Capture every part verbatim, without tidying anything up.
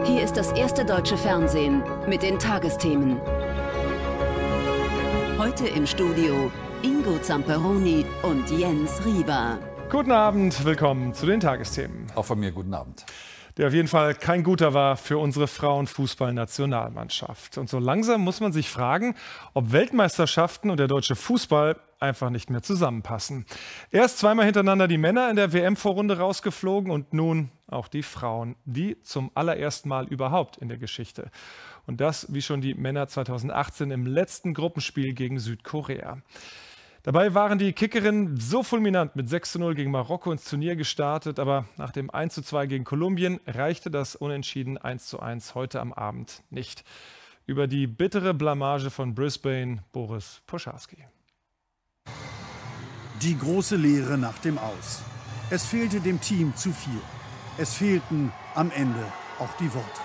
Hier ist das erste deutsche Fernsehen mit den Tagesthemen. Heute im Studio Ingo Zamperoni und Jens Riva. Guten Abend, willkommen zu den Tagesthemen. Auch von mir guten Abend. Der auf jeden Fall kein guter war für unsere Frauenfußballnationalmannschaft. Und so langsam muss man sich fragen, ob Weltmeisterschaften und der deutsche Fußball einfach nicht mehr zusammenpassen. Erst zweimal hintereinander die Männer in der W M-Vorrunde rausgeflogen und nun auch die Frauen, die zum allerersten Mal überhaupt in der Geschichte. Und das, wie schon die Männer zweitausendachtzehn im letzten Gruppenspiel gegen Südkorea. Dabei waren die Kickerinnen so fulminant mit sechs zu null gegen Marokko ins Turnier gestartet, aber nach dem eins zu zwei gegen Kolumbien reichte das Unentschieden eins zu eins heute am Abend nicht. Über die bittere Blamage von Brisbane, Boris Poscharski. Die große Leere nach dem Aus. Es fehlte dem Team zu viel. Es fehlten am Ende auch die Worte.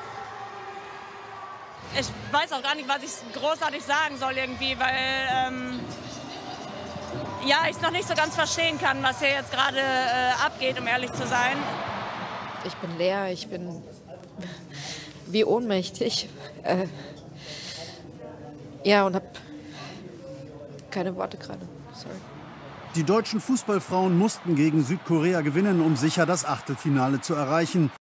Ich weiß auch gar nicht, was ich großartig sagen soll irgendwie, weil ähm, ja, ich noch nicht so ganz verstehen kann, was hier jetzt gerade äh, abgeht, um ehrlich zu sein. Ich bin leer, ich bin wie ohnmächtig. Äh, ja, und habe keine Worte gerade. Sorry. Die deutschen Fußballfrauen mussten gegen Südkorea gewinnen, um sicher das Achtelfinale zu erreichen.